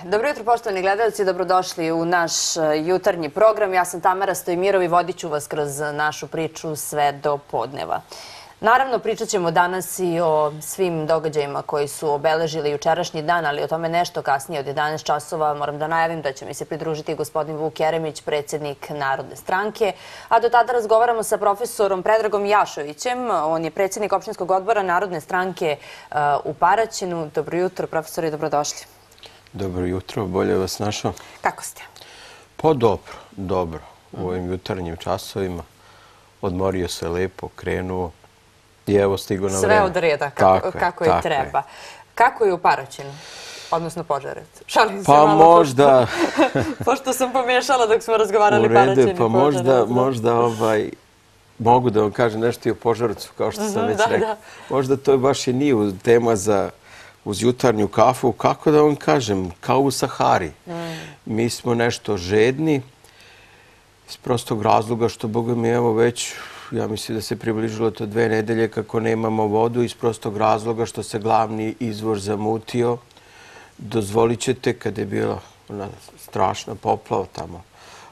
Dobro jutro, poštovani gledalci, dobrodošli u naš jutarnji program. Ja sam Tamara Stojmirov i vodit ću vas kroz našu priču sve do podneva. Naravno, pričat ćemo danas i o svim događajima koji su obeležili jučerašnji dan, ali o tome nešto kasnije od 11 časova. Moram da najavim da će mi se pridružiti gospodin Vuk Jeremić, predsjednik Narodne stranke. A do tada razgovaramo sa profesorom Predragom Jašovićem. On je predsjednik opštinskog odbora Narodne stranke u Paraćinu. Dobro jutro, profesori, i dobrodošli. Dobro jutro, bolje vas našao. Kako ste? Pa dobro. U ovim jutarnjim časovima odmorio se lepo, krenuo i evo stigo na vreme. Sve od reda, kako i treba. Kako je u Paraćinu? Odnosno Požarevcu. Šalim se pa malo. Možda... Pošto sam pomiješala dok smo razgovarali Paraćin i Požarevac. Pa možda mogu da vam kažem nešto i o Požarevcu, kao što sam već rekao. Možda to baš i nije tema uz jutarnju kafu, kako da vam kažem, kao u Sahari. Mi smo nešto žedni, iz prostog razloga što, Boga mi, evo već, ja mislim da se približilo to 2 nedelje kako nemamo vodu, iz prostog razloga što se glavni izvor zamutio. Dozvolit ćete, kada je bila ona strašna poplava tamo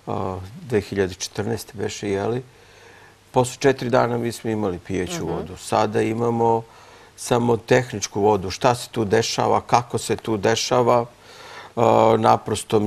2014. beše, jeli, posle 4 dana mi smo imali pijeću vodu. Sada imamo samo tehničku vodu. Šta se tu dešava, kako se tu dešava, naprosto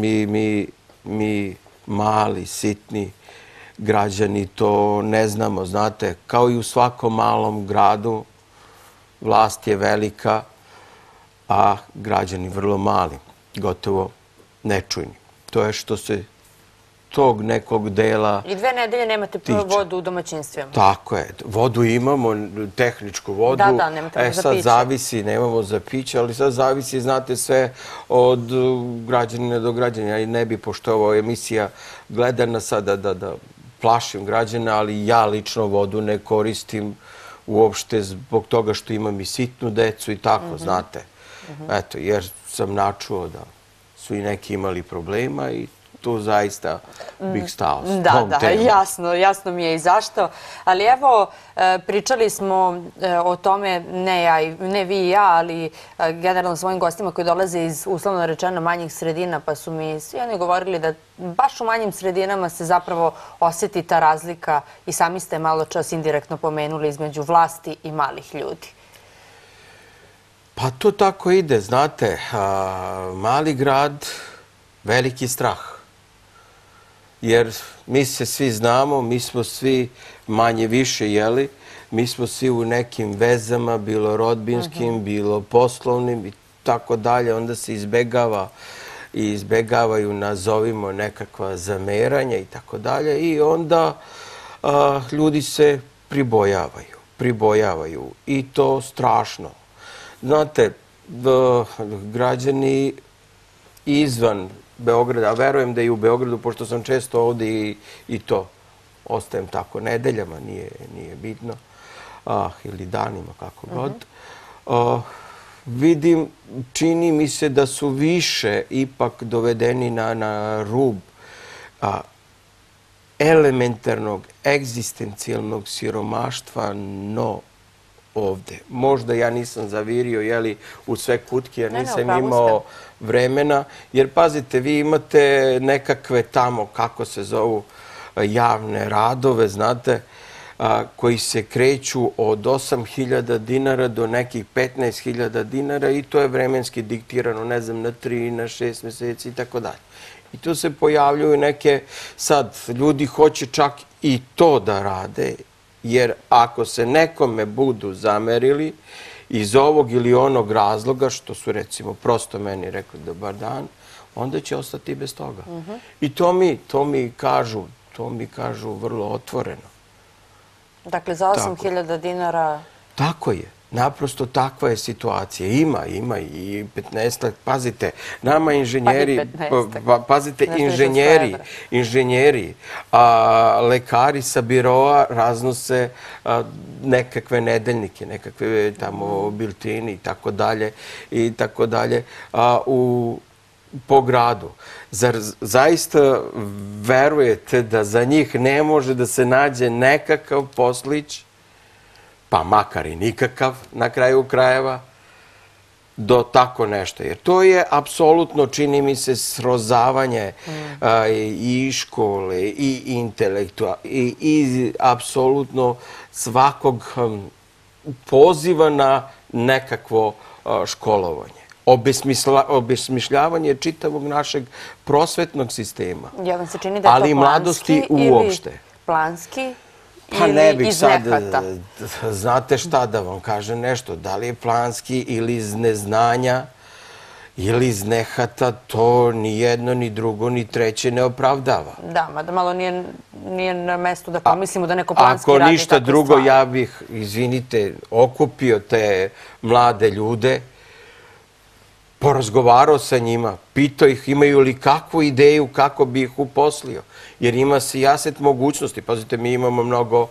mi mali, sitni građani to ne znamo. Znate, kao i u svakom malom gradu, vlast je velika, a građani vrlo mali, gotovo nečujni. To je što se tog nekog dela tiče. I 2 nedelje nemate vodu u domaćinstvima. Tako je. Vodu imamo, tehničku vodu. Da, nemate za piće. Sad zavisi, nemamo za piće, ali sad zavisi, znate, sve od građanina do građanina. I ne bi, pošto je ovo emisija gledana sada da plašim građana, ali ja lično vodu ne koristim uopšte zbog toga što imam i sitnu decu i tako, znate. Eto, jer sam načuo da su i neki imali problema i tu zaista bih stao s tom temom. Jasno mi je i zašto. Ali evo, pričali smo o tome, ne vi i ja, ali generalno svojim gostima koji dolaze iz, uslovno rečeno, manjih sredina, pa su mi svi oni govorili da baš u manjim sredinama se zapravo osjeti ta razlika i sami ste malo čas indirektno pomenuli između vlasti i malih ljudi. Pa to tako ide, znate. Mali grad, veliki strah. Jer mi se svi znamo, mi smo svi manje više, jeli, mi smo svi u nekim vezama, bilo rodbinskim, bilo poslovnim i tako dalje. Onda se izbegavaju, nazovimo, nekakva zameranja i tako dalje. I onda ljudi se pribojavaju. I to strašno. Znate, građani izvan Beograda, a verujem da i u Beogradu, pošto sam često ovdje i to ostajem tako nedeljama, nije bitno, ili danima, kako god. Vidim, čini mi se da su više ipak dovedeni na rub elementarnog, egzistencijalnog siromaštva, no ovde. Možda ja nisam zavirio, jeli, u sve kutke, jer nisam imao vremena. Jer, pazite, vi imate nekakve tamo, kako se zovu, javne radove, znate, koji se kreću od 8.000 dinara do nekih 15.000 dinara i to je vremenski diktirano, ne znam, na 3, na 6 mjeseci i tako dalje. I tu se pojavljuju neke, sad, ljudi hoće čak i to da rade, jer ako se nekome budu zamerili iz ovog ili onog razloga, što su recimo prosto meni rekli dobar dan, onda će ostati bez toga. I to mi kažu vrlo otvoreno. Dakle, za 8.000 dinara... Tako je. Naprosto takva je situacija. Ima i 15. Pazite, nama inženjeri, pazite, inženjeri, lekari sa biroa raznose nekakve nedeljnike, nekakve tamo biltini i tako dalje po gradu. Zar zaista verujete da za njih ne može da se nađe nekakav poslić, pa makar i nikakav na kraju krajeva, do tako nešto. Jer to je apsolutno, čini mi se, srozavanje i škole, i intelektua, i apsolutno svakog poziva na nekakvo školovanje. Obesmišljavanje čitavog našeg prosvetnog sistema. Ja vam se čini da je to planski ili planski? Pa ne bih sad, znate šta da vam kažem nešto, da li je planski ili iz neznanja ili iz nehata, to ni jedno, ni drugo, ni treće ne opravdava. Da, mada malo nije na mestu da pomislimo da neko planski radi takve stvari. Ako ništa drugo, ja bih, izvinite, okupio te mlade ljude, porazgovarao sa njima, pitao ih imaju li kakvu ideju kako bi ih uposlio. Jer ima se jaset mogućnosti. Pazite, mi imamo mnogo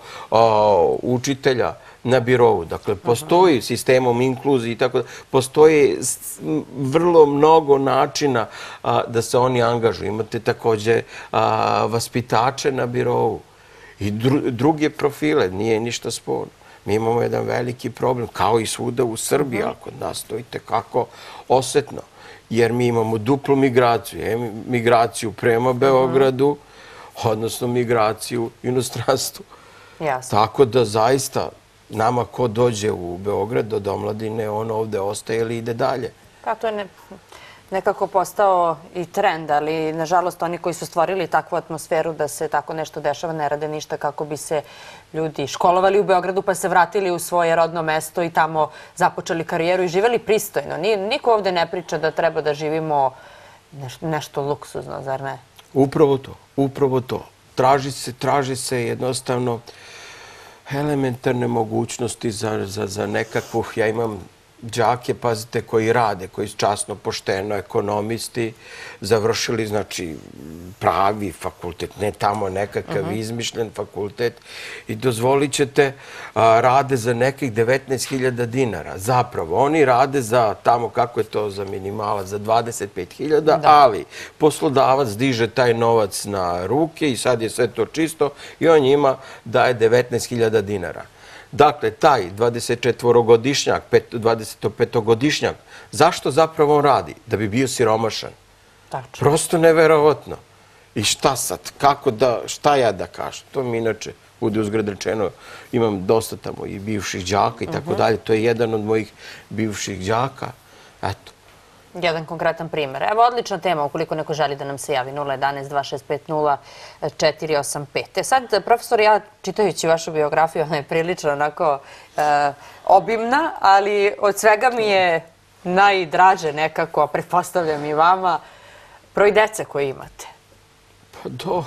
učitelja na birovu. Dakle, postoji sistemom inkluzije i tako da. Postoji vrlo mnogo načina da se oni angažuju. Imate takođe vaspitače na birovu i druge profile. Nije ništa sporno. Mi imamo jedan veliki problem, kao i svuda u Srbiji, ali kod nas to i tekako osetno. Jer mi imamo duplu migraciju. Migraciju prema Beogradu, odnosno migraciju u inostranstvu. Tako da zaista nama ko dođe u Beograd od omladine, on ovde ostaje ili ide dalje. Pa to je nekako postao i trend, ali nažalost oni koji su stvorili takvu atmosferu da se tako nešto dešava ne rade ništa kako bi se ljudi školovali u Beogradu pa se vratili u svoje rodno mesto i tamo započeli karijeru i živeli pristojno. Niko ovde ne priča da treba da živimo nešto luksuzno, zar ne? Upravo to, upravo to. Traži se jednostavno elementarne mogućnosti za nekakvu, ja imam đake, pazite, koji rade, koji su časno, pošteno, ekonomisti, završili, znači, pravi fakultet, ne tamo nekakav izmišljen fakultet i dozvolit ćete, rade za nekih 19.000 dinara. Zapravo, oni rade za tamo, kako je to za minimala, za 25.000, ali poslodavac diže taj novac na ruke i sad je sve to čisto i on njima daje 19.000 dinara. Dakle, taj 24-godišnjak, 25-godišnjak, zašto zapravo on radi? Da bi bio siromašan. Prosto neverovatno. I šta sad? Kako da, šta ja da kažem? To mi inače, bude uzgred rečeno, imam dosta tamo i bivših đaka i tako dalje. To je jedan od mojih bivših đaka. Eto. Jedan konkretan primer. Evo, odlična tema, ukoliko neko želi da nam se javi, 011-2650-485. Sad, profesor, ja čitajući vašu biografiju, ona je prilično onako obimna, ali od svega mi je najdraže nekako, a pretpostavljam i vama, broj dece koje imate. Pa dobro.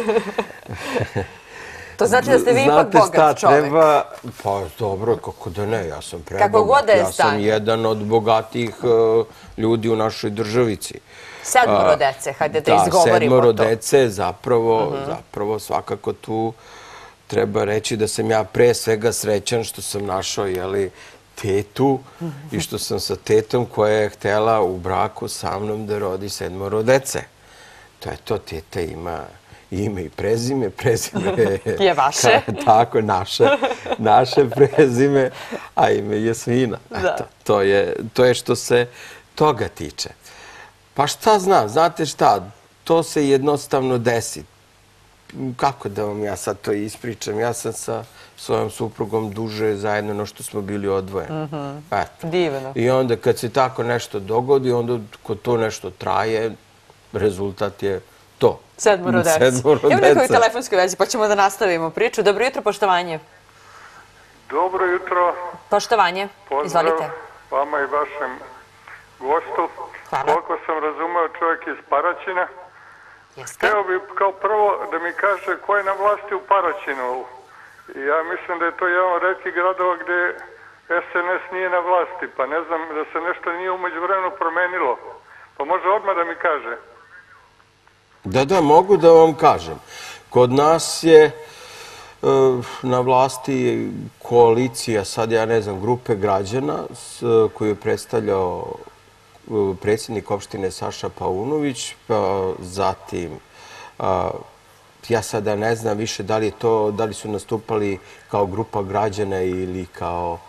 To znači da ste vi ipak bogat čovek. Pa dobro, kako da ne, ja sam prebogat. Ja sam jedan od bogatijih ljudi u našoj državici. 7 dece, hajde da izgovorimo to. 7 dece, zapravo svakako tu treba reći da sam ja pre svega srećan što sam našao, tetu i što sam sa tetom koja je htela u braku sa mnom da rodi 7 dece. To je to, teta ima ime i prezime, prezime je vaše. Tako, naše prezime, a ime je Jasmina. Eto, to je što se toga tiče. Pa šta znam, znate šta, to se jednostavno desi. Kako da vam ja sad to ispričam? Ja sam sa svojom suprugom duže zajedno no što smo bili odvojeni. Divno. I onda kad se tako nešto dogodi, onda kod to nešto traje, rezultat je to. 7 dece. Evo nekoj telefonskoj vezi, pa ćemo da nastavimo priču. Dobro jutro, poštovanje. Dobro jutro. Poštovanje, izvolite. Pozdrav vama i vašem gostu. Koliko sam razumeo, čovjek iz Paraćina. Hteo bi kao prvo da mi kaže ko je na vlasti u Paraćinu. Ja mislim da je to jedan od retkih gradova gdje SNS nije na vlasti, pa ne znam da se nešto nije umeđu vremenu promenilo. Pa može odmah da mi kaže. Da, mogu da vam kažem. Kod nas je na vlasti koalicija, sad ja ne znam, grupe građana koju je predstavljao predsjednik opštine Saša Paunović, zatim ja sada ne znam više da li su nastupali kao grupa građana ili kao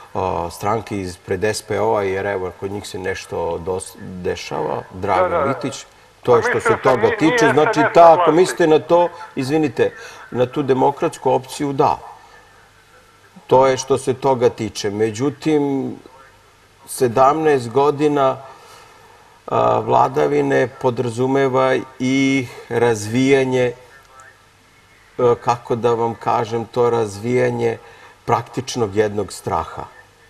stranke ispred SPO-a, jer evo, kod njih se nešto dešava, Dragan Vitić. To je što se toga tiče. Znači, ako mislite na to, izvinite, na tu demokratsku opciju, da. To je što se toga tiče. Međutim, 17 godina vladavine podrazumeva i razvijanje, kako da vam kažem, to razvijanje praktičnog jednog straha.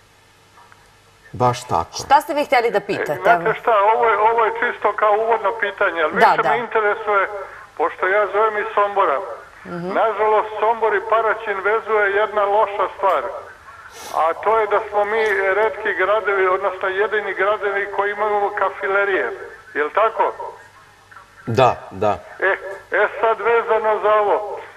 Baš tako. Šta ste vi htjeli da pitate? Znate šta, ovo je čisto kao uvodno pitanje, ali više me interesuje, pošto ja zovem iz Sombora. Nažalost, Sombor i Paraćin vezuje jedna loša stvar, a to je da smo mi retki gradovi, odnosno jedini gradovi koji imaju kafilerije. Je li tako? Da, da. Sad vezano za ovo,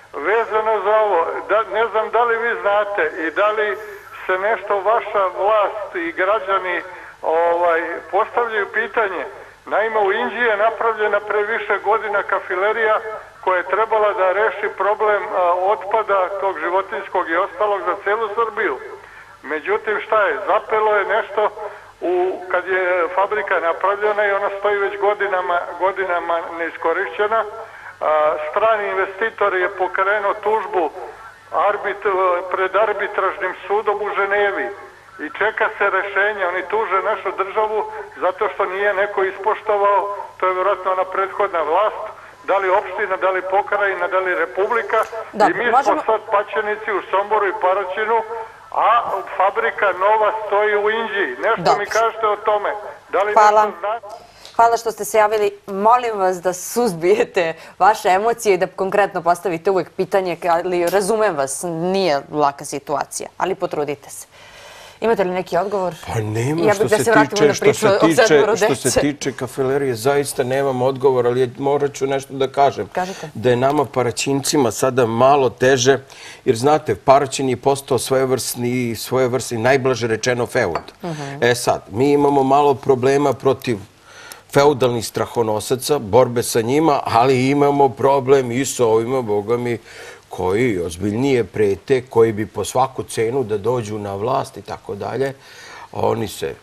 ne znam da li vi znate i da li se nešto vaša vlast i građani postavljaju pitanje. Naime, u Inđiji je napravljena pre više godina kafilerija koja je trebala da reši problem otpada tog životinjskog i ostalog za celu Srbiju. Međutim, šta je? Zapelo je nešto kad je fabrika napravljena i ona stoji već godinama neiskorišćena. Strani investitor je pokrenuo tužbu pred arbitražnim sudom u Ženevi i čeka se rešenje. Oni tuže našu državu zato što nije neko ispoštovao, to je vjerojatno ona prethodna vlast, da li opština, da li pokrajina, da li republika, i mi smo sad paćenici u Somboru i Paraćinu, a fabrika nova stoji u Inđiji. Nešto mi kažete o tome. Da li nešto znate? Hvala što ste se javili. Molim vas da suzbijete vaše emocije i da konkretno postavite uvek pitanje, ali razumem vas, nije laka situacija, ali potrudite se. Imate li neki odgovor? Pa nema, što se tiče kafilerije, zaista nemam odgovor, ali morat ću nešto da kažem. Da je nama Paraćincima sada malo teže, jer znate, Paraćin je postao svojevrsni, najblaže rečeno, feud. Sad, mi imamo malo problema protiv feudalnih strahonosaca, borbe sa njima, ali imamo problem i sa ovima, boga mi, koji ozbiljnije prete, koji bi po svaku cenu da dođu na vlast i tako dalje. Oni se,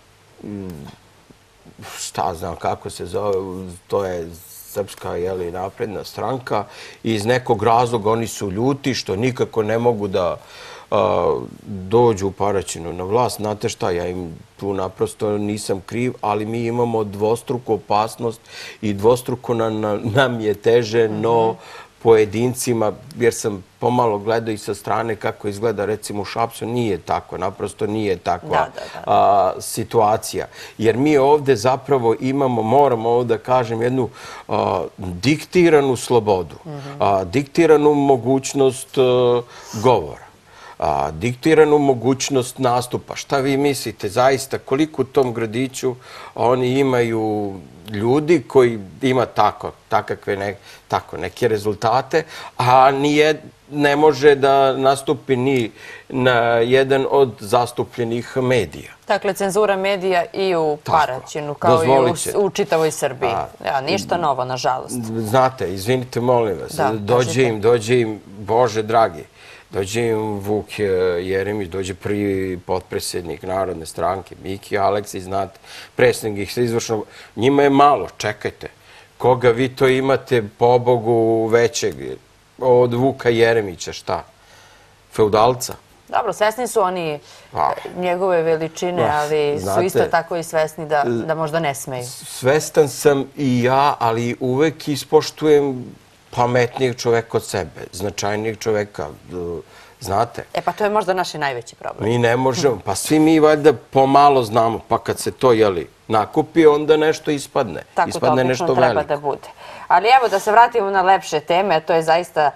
šta znam kako se zove, to je Srpska napredna stranka i iz nekog razloga oni su ljuti što nikako ne mogu da dođu u Paraćinu na vlast. Znate šta, ja im tu naprosto nisam kriv, ali mi imamo dvostruku opasnost i dvostruko nam je teže, no pojedincima, jer sam pomalo gledao i sa strane kako izgleda recimo u Šapcu, nije tako, naprosto nije takva situacija. Jer mi ovde zapravo imamo, moram ovo da kažem, jednu diktiranu slobodu, diktiranu mogućnost govora, diktiranu mogućnost nastupa. Šta vi mislite, zaista, koliko u tom gradiću oni imaju ljudi koji ima tako neke rezultate, a ne može da nastupi ni na jedan od zastupljenih medija. Dakle, cenzura medija i u Paraćinu, kao i u čitavoj Srbiji. Ništa novo, nažalost. Znate, izvinite, molim vas, dođe im, Bože dragi, dođe im Vuk Jeremić, dođe prvi potpredsjednik Narodne stranke, Miki Aleksić, znate, predsjednik ih se izvršno, njima je malo, čekajte, koga vi to imate, pobogu većeg, od Vuka Jeremića, šta? Feudalca? Dobro, svesni su oni njegove veličine, ali su isto tako i svesni da možda ne smeju. Svestan sam i ja, ali uvek ispoštujem pametnijeg čoveka od sebe, značajnijeg čoveka, znate. Pa to je možda naš najveći problem. Mi ne možemo, pa svi mi valjda pomalo znamo, pa kad se to nakupi, onda nešto ispadne. Tako to obično treba da bude. Ali evo, da se vratimo na lepše teme, a to je zaista,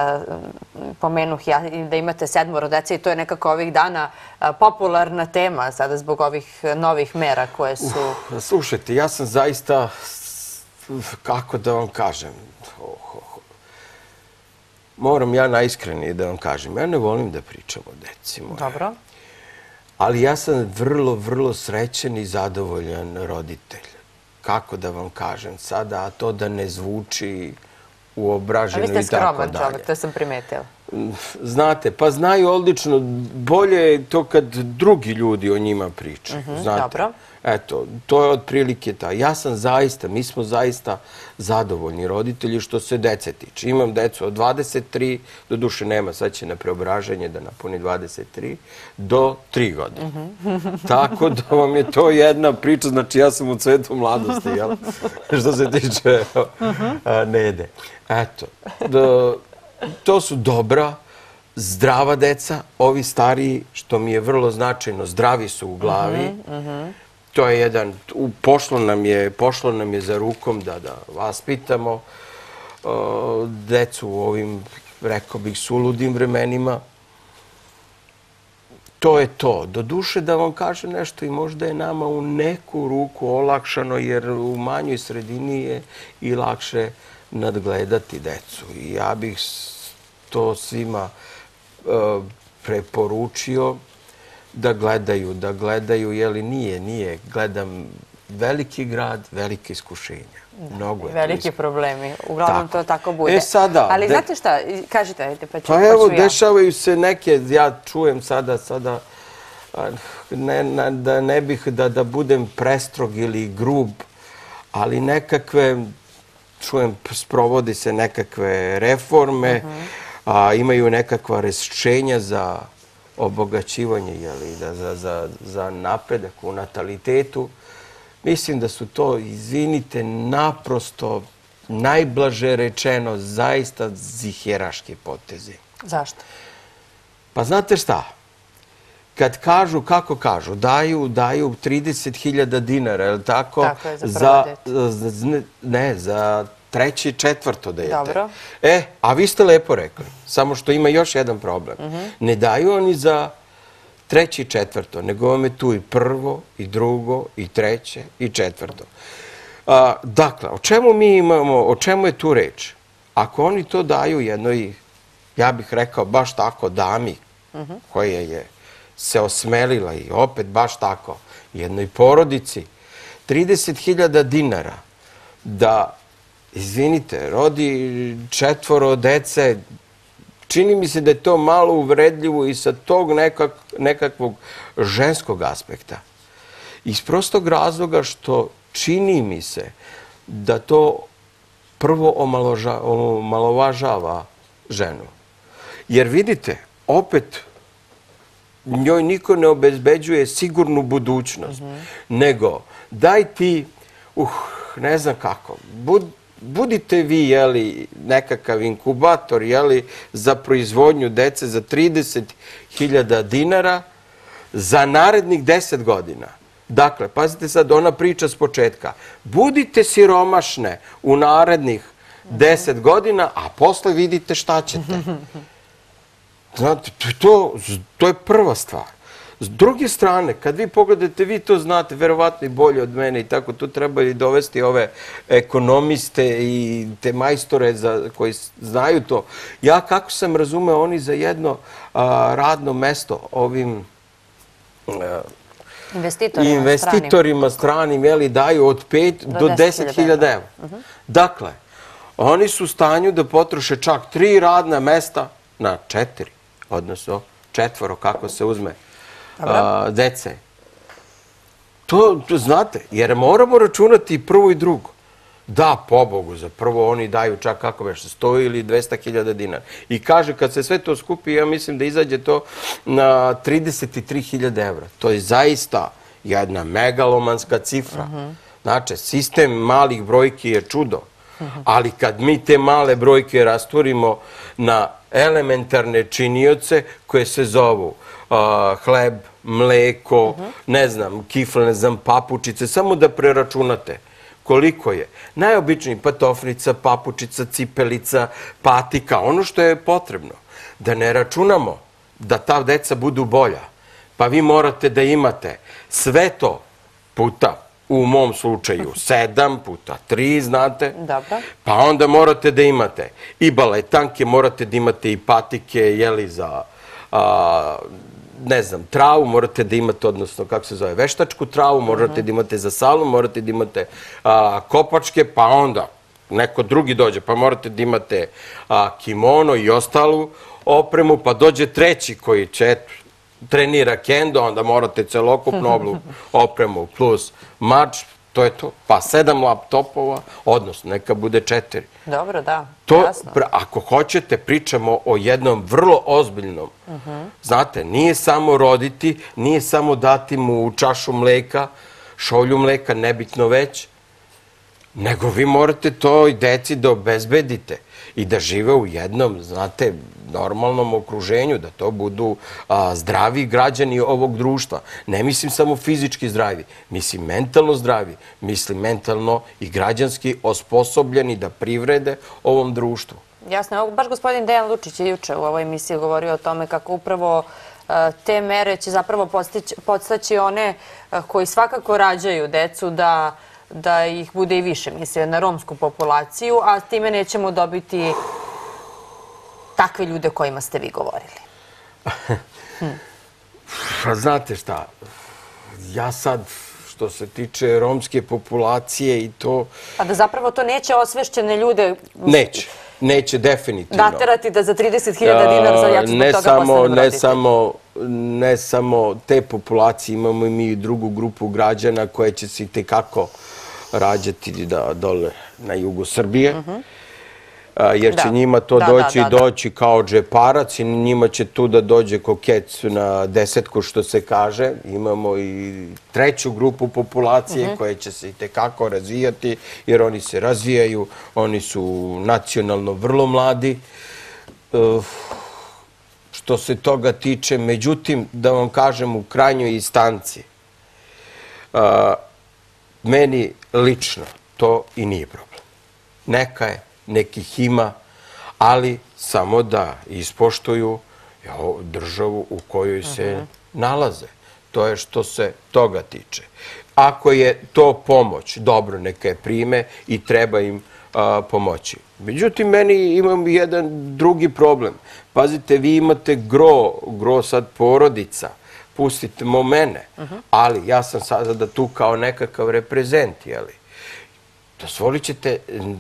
pomenuh ja, da imate 7 dece i to je nekako ovih dana popularna tema sada zbog ovih novih mera koje su... Slušajte, ja sam zaista, kako da vam kažem, moram ja najiskrenije da vam kažem, ja ne volim da pričam o deci moje. Dobro. Ali ja sam vrlo, vrlo srećan i zadovoljan roditelj. Kako da vam kažem sada, a to da ne zvuči uobraženo i tako dalje. Vi ste skroman čovjek, to sam primetila. Znate, pa znaju odlično, bolje je to kad drugi ljudi o njima pričaju, znate. Dobro. Eto, to je otprilike ta. Mi smo zaista zadovoljni roditelji što se dece tiče. Imam decu od 23, do duše nema, sad će na preobraženje da napuni 23, do 3 godine. Tako da vam je to jedna priča, znači ja sam u cvetu mladosti, jel? Što se tiče Nede. Eto, to su dobra, zdrava deca, ovi stariji, što mi je vrlo značajno, zdravi su u glavi. To je jedan, pošlo nam je za rukom da vaspitamo decu u ovim, rekao bih, suludim vremenima. To je to. Doduše da vam kažem nešto i možda je nama u neku ruku olakšano, jer u manjoj sredini je i lakše nadgledati decu. I ja bih to svima preporučio da gledaju, jeli nije, gledam veliki grad, velike iskušenja. Mnogo je. Veliki problemi. Uglavnom to tako bude. E sada... Ali znate šta, kažite, ajde, pa ću ja. Pa evo, dešavaju se neke, ja čujem sada, da ne bih da budem prestrog ili grub, ali nekakve, čujem, sprovode se nekakve reforme, imaju nekakva rešenja za obogaćivanje, za napredak u natalitetu. Mislim da su to, izvinite, naprosto, najblaže rečeno, zaista ziheraški potezi. Zašto? Pa znate šta? Kad kažu, kako kažu, daju 30.000 dinara, je li tako? Tako je, za prvo dete. Ne, za treće i četvrto dete. Dobro. A vi ste lepo rekli, samo što ima još jedan problem. Ne daju oni za treće i četvrto, nego vam je tu i prvo, i drugo, i treće, i četvrto. Dakle, o čemu mi imamo, o čemu je tu reč? Ako oni to daju jednoj, ja bih rekao, baš tako dami, koja je se osmelila i opet baš tako, jednoj porodici, 30.000 dinara da, izvinite, rodi 4 dece, čini mi se da je to malo uvredljivo i sa tog nekakvog ženskog aspekta. Iz prostog razloga što čini mi se da to prvo omalovažava ženu. Jer vidite, opet njoj niko ne obezbeđuje sigurnu budućnost, nego daj ti, ne znam kako, budite vi, jeli, nekakav inkubator, jeli, za proizvodnju dece za 30.000 dinara za narednih 10 godina. Dakle, pazite sad, ona priča s početka. Budite siromašne u narednih 10 godina, a posle vidite šta ćete. Znate, to je prva stvar. S druge strane, kad vi pogledate, vi to znate, verovatno i bolje od mene i tako, tu treba i dovesti ove ekonomiste i te majstore koji znaju to. Ja, kako sam razumeo, oni za jedno radno mesto ovim investitorima stranim, jeli, daju od 5 do 10.000 evra. Dakle, oni su u stanju da potroše čak 3 radna mesta na 4, odnosno 4, kako se uzme, dece. To znate, jer moramo računati i prvo i drugo. Da, pobogu, za prvo oni daju čak, kako već, 100 ili 200.000 dinara. I kaže, kad se sve to skupi, ja mislim da izađe to na 33.000 evra. To je zaista jedna megalomanska cifra. Znači, sistem malih brojki je čudo. Ali kad mi te male brojke rastvorimo na elementarne činioce koje se zovu hleb, mleko, ne znam, kifle, ne znam, papučice, samo da preračunate koliko je. Najobičniji patofnica, papučica, cipelica, patika, ono što je potrebno. Da ne računamo da ta deca budu bolja. Pa vi morate da imate sve to puta, u mom slučaju, 7 puta 3, znate. Dobro. Pa onda morate da imate i baletanke, morate da imate i patike, jeli, za, ne znam, travu, morate da imate, odnosno, kako se zove, veštačku travu, morate da imate za salu, morate da imate kopačke, pa onda neko drugi dođe, pa morate da imate kimono i ostalu opremu, pa dođe treći koji će trenira kendo, onda morate celokupnu opremu plus mač, to je to. Pa 7 laptopova, odnosno neka bude 4. Dobro, da, jasno. Ako hoćete, pričamo o jednom vrlo ozbiljnom. Znate, nije samo roditi, nije samo dati mu čašu mleka, šolju mleka, nebitno već, nego vi morate to i deci da obezbedite i da žive u jednom, znate, normalnom okruženju, da to budu zdravi građani ovog društva. Ne mislim samo fizički zdravi, mislim mentalno zdravi, mislim mentalno i građanski osposobljeni da privrede ovom društvu. Jasno, evo baš gospodin Dejan Lučić je juče u ovoj emisiji govorio o tome kako upravo te mere će zapravo podstaći one koji svakako rađaju decu da ih bude i više, mislio na romsku populaciju, a time nećemo dobiti takve ljude o kojima ste vi govorili. Znate šta, ja sad, što se tiče romske populacije i to... A da zapravo to neće osvešćene ljude... Neće definitivno. Naterati da za 30.000 dinara za jaci zbog toga postanu roditelji. Ne samo te populacije, imamo i mi drugu grupu građana koje će se i tekako rađati dole na jugu Srbije, jer će njima to doći kao džeparac i njima će tu da dođe kokec na 10, što se kaže. Imamo i treću grupu populacije koje će se i tekako razvijati, jer oni se razvijaju, oni su nacionalno vrlo mladi. Što se toga tiče, međutim, da vam kažem u krajnjoj instanci, meni lično to i nije problem. Neka je, nekih ima, ali samo da ispoštuju državu u kojoj se nalaze. To je što se toga tiče. Ako je to pomoć, dobro, neka je prime i treba im pomoći. Međutim, meni imam jedan drugi problem. Pazite, vi imate gro sad porodica, pustite mene, ali ja sam sada tu kao nekakav reprezent, jeli? Dozvolit ćete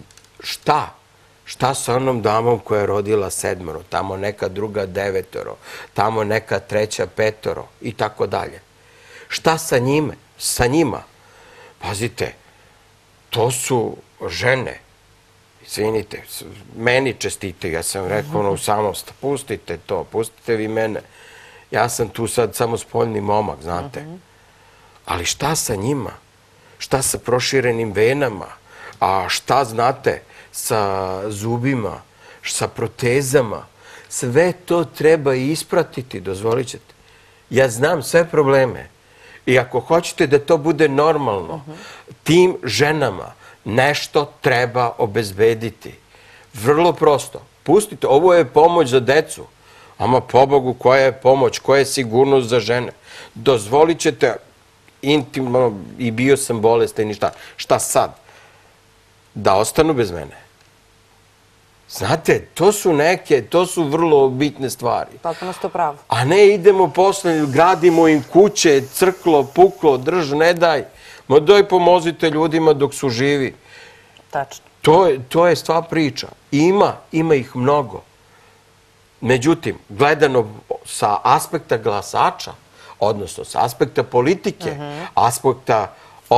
šta sa onom damom koja je rodila 7, tamo neka druga 9, tamo neka treća 5 i tako dalje. Šta sa njima? Pazite, to su žene. Izvinite, meni čestite, ja sam rekao samo pustite to, pustite vi mene. Ja sam tu sad samo spoljni momak, znate. Ali šta sa njima? Šta sa proširenim venama? A šta, znate, sa zubima, sa protezama? Sve to treba ispratiti, dozvolit ćete. Ja znam sve probleme. I ako hoćete da to bude normalno, tim ženama nešto treba obezbediti. Vrlo prosto. Pustite, ovo je pomoć za decu. Ama pobogu, koja je pomoć, koja je sigurnost za žene? Dozvolit ćete intimno, i bio sam bolestan i šta sad? Da ostanu bez mene? Znate, to su vrlo bitne stvari. Potpuno ste u pravu. A ne idemo posle, gradimo im kuće, crklo, puklo, drž, ne daj. Ma daj pomozite ljudima dok su živi. Tačno. To je sva priča. Ima ih mnogo. Međutim, gledano sa aspekta glasača, odnosno sa aspekta politike, aspekta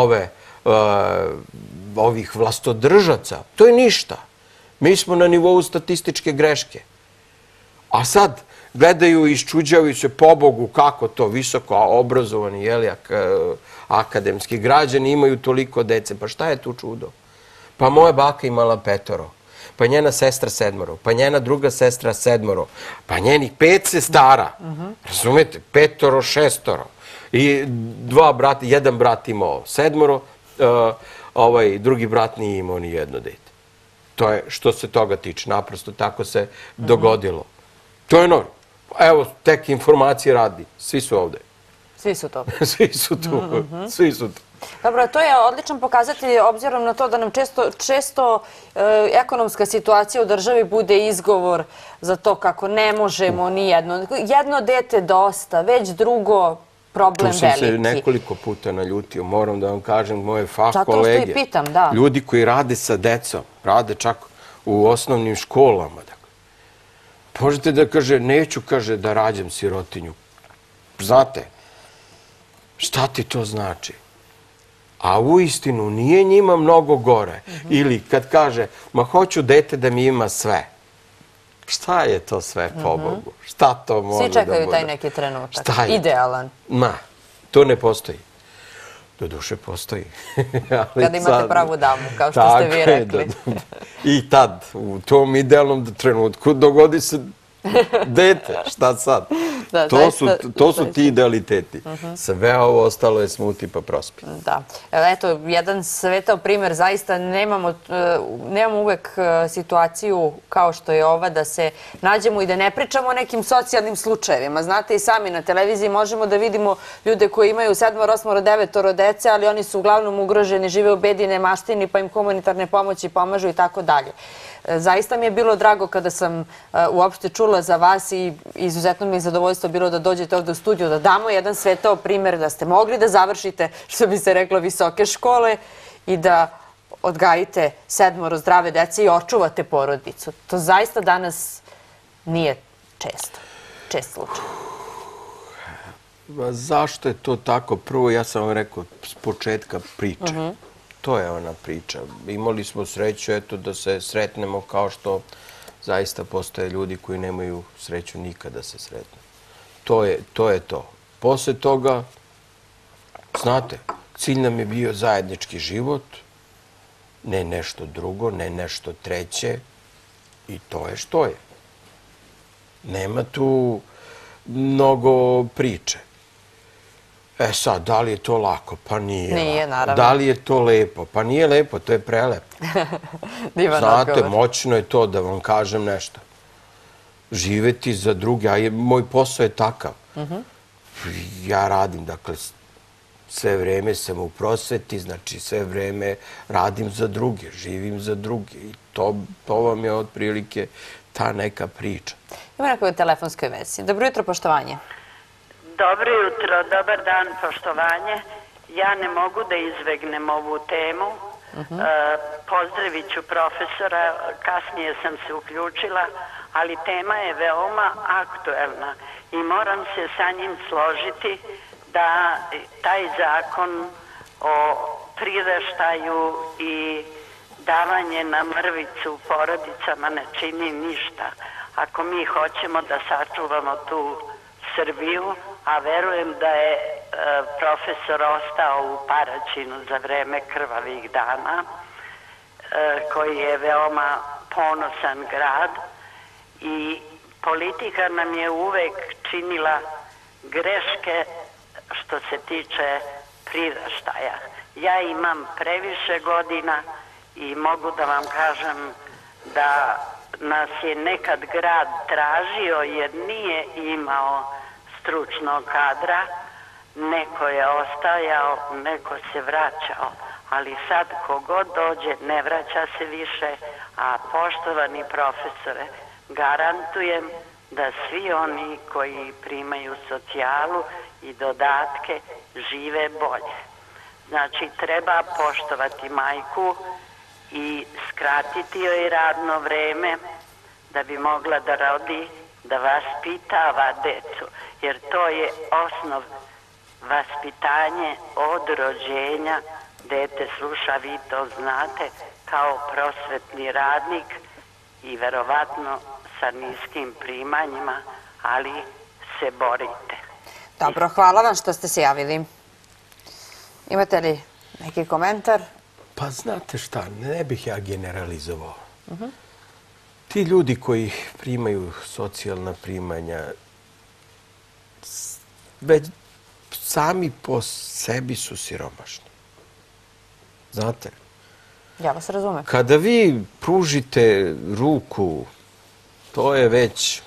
ovih vlastodržaca, to je ništa. Mi smo na nivou statističke greške. A sad gledaju i iščuđavaju se, pobogu, kako to visoko obrazovani, akademski građani imaju toliko dece. Pa šta je tu čudo? Pa moja baka imala 5, pa njena sestra 7, pa njena druga sestra 7, pa njenih 5 sestara. Razumete? 5, 6. I jedan brat imao 7, drugi brat nije imao ni jedno dete. To je što se toga tiče. Naprosto tako se dogodilo. To je normalno. Evo, tek informacije radi. Svi su ovde. Svi su to. Svi su tu. Svi su tu. Dobro, to je odličan pokazatelj obzirom na to da nam često ekonomska situacija u državi bude izgovor za to kako ne možemo ni jedno dete dosta, već drugo problem veliki. Tu sam se nekoliko puta naljutio, moram da vam kažem, moje kolege. Zato što i pitam, da. Ljudi koji rade sa decom, rade čak u osnovnim školama. Možete da kaže, neću, kaže, da rađam sirotinju. Znate, šta ti to znači? A u istinu nije njima mnogo gore. Ili kad kaže, ma hoću dete da mi ima sve. Šta je to sve, pobogu? Šta to može da bude? Svi čekaju taj neki trenutak. Idealan. Ma, to ne postoji. Doduše postoji. Kada imate pravu damu, kao što ste vi rekli. I tad, u tom idealnom trenutku, dogodi se dete. Šta sad? To su ti idealiteti. Sve ovo ostalo je smuti pa prospi. Da. Eto, jedan svetao primjer. Zaista nemamo uvek situaciju kao što je ova da se nađemo i da ne pričamo o nekim socijalnim slučajevima. Znate, i sami na televiziji možemo da vidimo ljude koji imaju 7, 8, 9 dece, ali oni su uglavnom ugroženi, žive u bedi, nemaštini, pa im humanitarne pomoći pomažu i tako dalje. Zaista mi je bilo drago kada sam uopšte čula za vas i izuzetno mi je zadovoljstvo bilo da dođete ovde u studiju, da damo jedan svetao primjer, da ste mogli da završite, što bi se reklo, visoke škole i da odgajite 7 zdrave dece i očuvate porodicu. To zaista danas nije čest slučaj. Zašto je to tako? Prvo, ja sam vam rekao, s početka priče. To je ona priča. Imali smo sreću da se sretnemo kao što zaista postoje ljudi koji nemaju sreću nikada da se sretnu. To je to. Posle toga, znate, cilj nam je bio zajednički život, ne nešto drugo, ne nešto treće i to je što je. Nema tu mnogo priče. Sad, da li je to lako? Pa nije lako. Nije, naravno. Da li je to lepo? Pa nije lepo, to je prelepo. Znate, moćno je to da vam kažem nešto. Živeti za druge, a moj posao je takav. Ja radim, dakle, sve vreme sam u prosveti, znači sve vreme radim za druge, živim za druge i to vam je otprilike ta neka priča. Ima nekoj telefonskoj vezi. Dobro jutro, poštovanje. Dobro jutro, dobar dan, poštovanje. Ja ne mogu da izbegnem ovu temu. Pozdravit ću profesora, kasnije sam se uključila, ali tema je veoma aktuelna i moram se sa njim složiti da taj zakon o priraštaju i davanje na mrvicu porodicama ne čini ništa. Ako mi hoćemo da sačuvamo tu Srbiju, a verujem da je profesor ostao u Paraćinu za vreme krvavih dana, koji je veoma ponosan grad i politika nam je uvek činila greške što se tiče priraštaja. Ja imam previše godina i mogu da vam kažem da nas je nekad grad tražio jer nije imao stručnog kadra, neko je ostajao, neko se vraćao, ali sad kogod dođe ne vraća se više, a poštovani profesore, garantujem da svi oni koji primaju socijalu i dodatke žive bolje. Znači, treba poštovati majku i skratiti joj radno vreme da bi mogla da rodi, da vaspitava decu, jer to je osnov vaspitanje od rođenja. Dete sluša, vi to znate, kao prosvetni radnik i verovatno sa niskim primanjima, ali se borite. Dobro, hvala vam što ste se javili. Imate li neki komentar? Pa znate šta, ne bih ja generalizovao. Ti ljudi koji primaju socijalna primanja već sami po sebi su siromašni. Znate? Ja vas razumem. Kada vi pružite ruku, to je već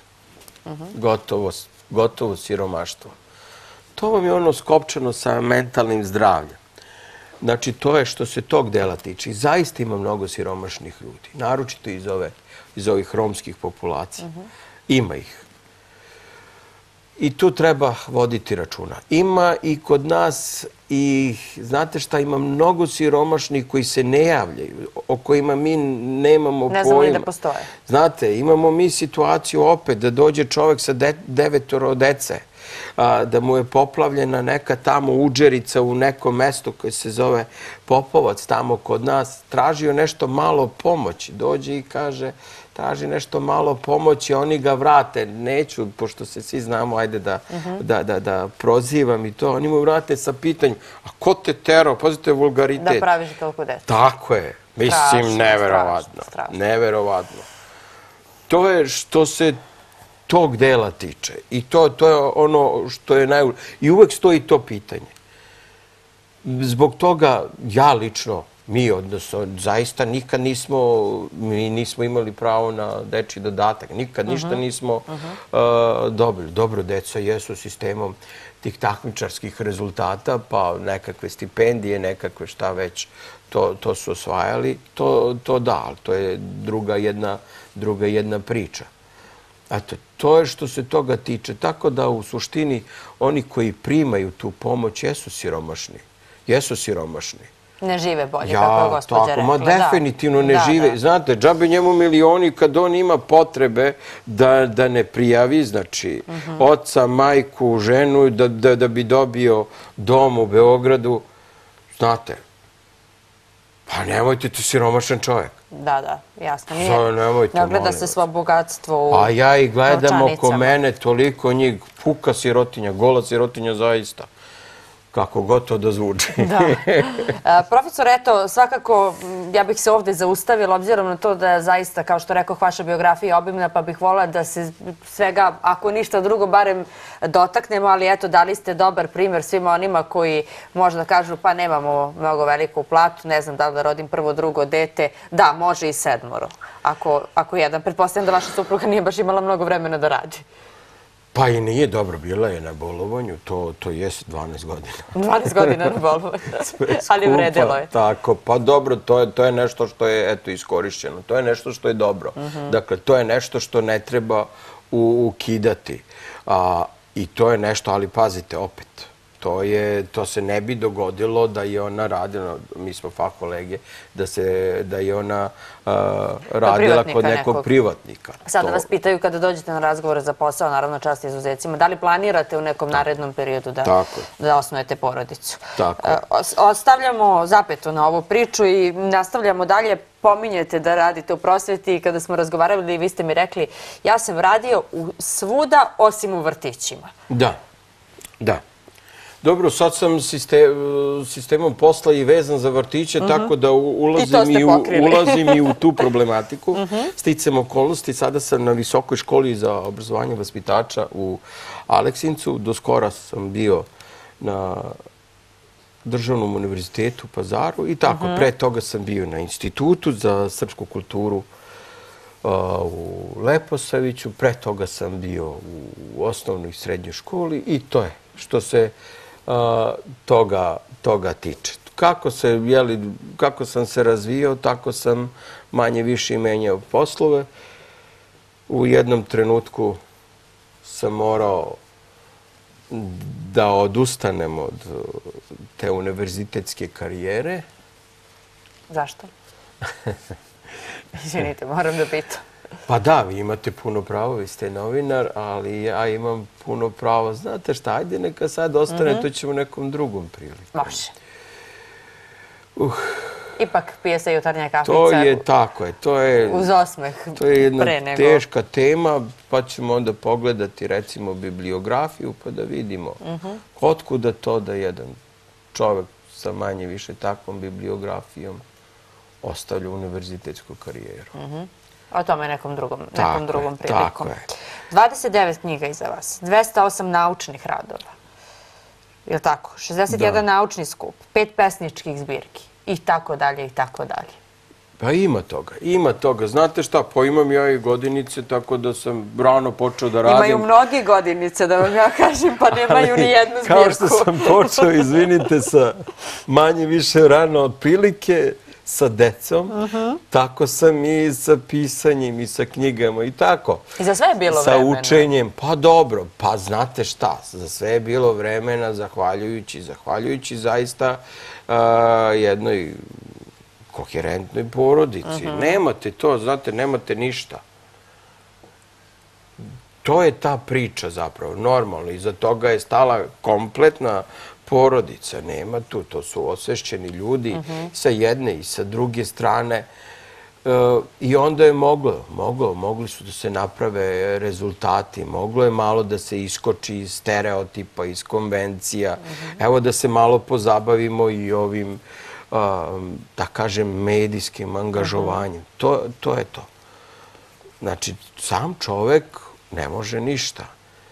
gotovo siromaštvo. To vam je ono skopčano sa mentalnim zdravljem. Znači, to je što se tog dela tiče. I zaista ima mnogo siromašnih ljudi, naročito iz ovih romskih populacija. Ima ih. I tu treba voditi računa. Ima i kod nas, i znate šta, ima mnogo siromašnih koji se ne javljaju, o kojima mi nemamo pojma. Ne znamo ni da postoje. Znate, imamo mi situaciju opet da dođe čovjek sa 9 dece, da mu je poplavljena neka tamo udžerica u nekom mestu koje se zove Popovac, tamo kod nas, tražio nešto malo pomoći. Dođe i kaže, traži nešto malo pomoći, oni ga vrate. Neću, pošto se svi znamo, ajde da prozivam i to. Oni mu vrate sa pitanjem, a ko te terao? Pazite, vulgaritet. Da praviš toliko dece. Tako je. Mislim, neverovatno. Neverovatno. To je što se tog dela tiče. I to je ono što je I uvek stoji to pitanje. Zbog toga ja lično, mi, odnosno, zaista nikad nismo imali pravo na dečji dodatak. Nikad ništa nismo dobili. Dobro, deca jesu sistemom tih takmičarskih rezultata, pa nekakve stipendije, nekakve šta već, to su osvajali. To da, ali to je druga jedna priča. Eto, to je što se toga tiče. Tako da u suštini oni koji primaju tu pomoć jesu siromašni. Jesu siromašni. Ne žive bolje, kako je gospođa rekla. Ma definitivno ne žive. Znate, džabe njemu milioni kad on ima potrebe da ne prijavi, znači, oca, majku, ženu, da bi dobio dom u Beogradu. Znate, pa nemojte, to siromašan čovjek. Da, jasno. Ne gleda se svo bogatstvo u novčanicama. A ja i gledam oko mene toliko njih, puka sirotinja, gola sirotinja zaista. Kako god to da zvuči. Profesor, eto, svakako ja bih se ovdje zaustavila, obzirom na to da je zaista, kao što rekao, vaša biografija obimna, pa bih volila da se svega, ako ništa drugo, barem dotaknemo, ali eto, dali ste dobar primjer svima onima koji možda kažu, pa nemamo mnogo veliku platu, ne znam da li da rodim prvo, drugo dete. Da, može i 7, ako jedan. Pretpostavljam da vaša supruga nije baš imala mnogo vremena da radi. Pa i nije dobro, bila je na bolovanju, to je 12 godina. 12 godina na bolovanju, ali vredilo je. Tako, pa dobro, to je nešto što je, eto, iskorišćeno, to je nešto što je dobro. Dakle, to je nešto što ne treba ukidati. I to je nešto, ali pazite, opet, to se ne bi dogodilo da je ona radila, mi smo fah kolege, da je ona radila kod nekog privatnika. Sada vas pitaju kada dođete na razgovore za posao, naravno čast izuzecima, da li planirate u nekom narednom periodu da osnujete porodicu? Tako. Ostavljamo zapetu na ovu priču i nastavljamo dalje. Pominjete da radite u prosveti i kada smo razgovarali, vi ste mi rekli, ja sam radio svuda osim u vrtićima. Da. Dobro, sad sam sistemom posla i vezan za vrtiće, tako da ulazim i u tu problematiku. Sticam okolnosti, sada sam na Visokoj školi za obrazovanje vaspitača u Aleksincu. Do skora sam bio na Državnom univerzitetu u Pazaru i tako. Pre toga sam bio na Institutu za srpsku kulturu u Leposaviću. Pre toga sam bio u osnovnoj i srednjoj školi i to je što se toga tiče. Kako sam se razvijao, tako sam manje više menjao poslove. U jednom trenutku sam morao da odustanem od te univerzitetske karijere. Zašto? Izvinite, moram da pitam. Pa da, vi imate puno pravo, vi ste novinar, ali ja imam puno pravo. Znate šta, ajde neka sad ostane, to ćemo nekom drugom priliku. Može. Ipak pije se jutarnja kafica. To je tako, uz osmeh. To je jedna teška tema, pa ćemo onda pogledati recimo bibliografiju pa da vidimo otkuda to da jedan čovjek sa manje više takvom bibliografijom ostavlja univerzitetsku karijeru. O tome nekom drugom prilikom. 29 knjiga iza vas, 208 naučnih radova, je li tako? 61 naučni skup, 5 pesničkih zbirki i tako dalje i tako dalje. Pa ima toga. Znate šta, pa imam ja i godinice, tako da sam rano počeo da radim. Imaju mnogi godinice, da vam ja kažem, pa nemaju ni jednu zbirku. Kao što sam počeo, izvinite, sa manje više rano otprilike, sa decom, tako sam i sa pisanjem i sa knjigama i tako. I za sve je bilo vremena? Sa učenjem, pa dobro, pa znate šta, za sve je bilo vremena zahvaljujući zaista jednoj koherentnoj porodici. Nemate to, znate, nemate ništa. To je ta priča zapravo, normalno. Iza toga je stala kompletna porodica. Nema tu, to su osvešćeni ljudi sa jedne i sa druge strane. I onda je mogli su da se naprave rezultati, moglo je malo da se iskoči iz stereotipa, iz konvencija. Evo da se malo pozabavimo i ovim, da kažem, medijskim angažovanjem. To je to. Znači, sam čovek ne može ništa.